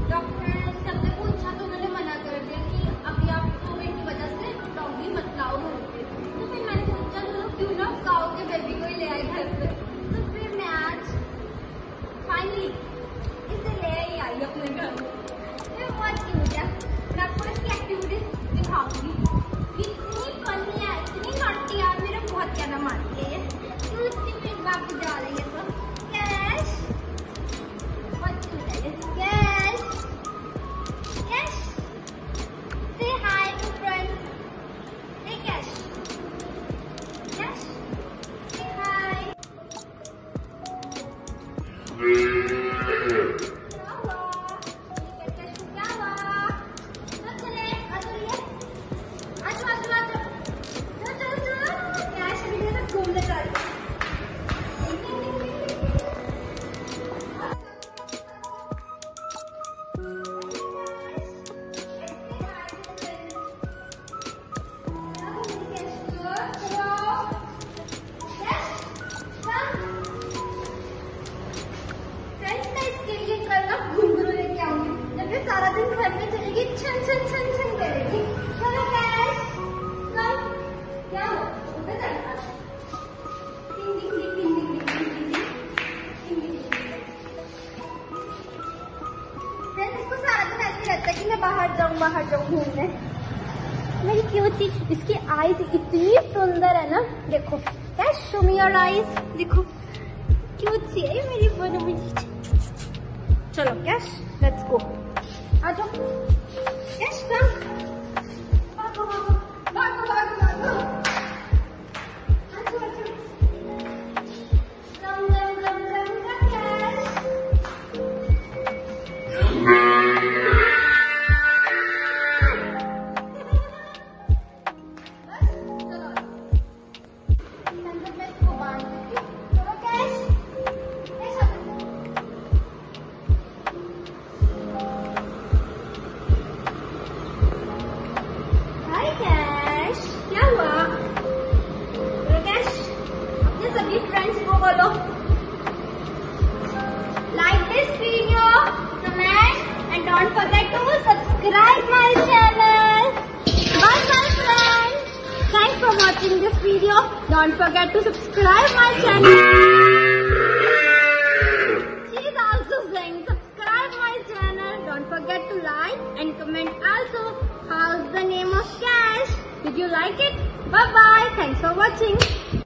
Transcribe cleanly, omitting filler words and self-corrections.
Doctor ने सबसे पूछा तो उन्होंने मना कर दिया कि अभी आप कोविड की वजह से डॉगी मत लाओ घर पे। तो फिर मैंने सोचा चलो क्यों ना गाँव के बेबी को ही ले आए घर पे। तो फिर मैं आज फाइनली इसे ले आई अपने घर में। ये बहुत क्यूट है। मैं आपको इसकी एक्टिविटीज दिखाऊंगी। इतनी फनी है, इतनी नॉटी है, मेरा बहुत कहना मानती है। क्यूट सी फिर बाबू जा रही है तो कैश बहुत क्यूट है। कैश कैश से hi to friends. Hey Cash Cash से हाय। सारा दिन घर में चलेगी, छन छन छन छन करेगी। चलो कैश कम क्या हो उधर चलता टिंग टिंग टिंग टिंग टिंग टिंग टिंग। फ्रेंड्स इसको सारा दिन ऐसे रहता है कि मैं बाहर जाऊँ घूमने। मेरी क्यूट सी इसकी आईज इतनी सुंदर है ना। देखो Cash show me your eyes. देखो क्यूट सी है मेरी बड़ी। चलो कैश लेट्स गो। आ जाओ कैश कम। भागो भागो भागो भागो भागो। आ जाओ कम कम कम कम कैश। सभी फ्रेंड्स को बोलो like this video, comment and don't forget to subscribe my channel. Bye bye friends, thanks for watching this video. Don't forget to subscribe my channel. She is also saying subscribe my channel. Don't forget to like and comment also. How is the name of Cash? Did you like it? Bye bye. Thanks for watching.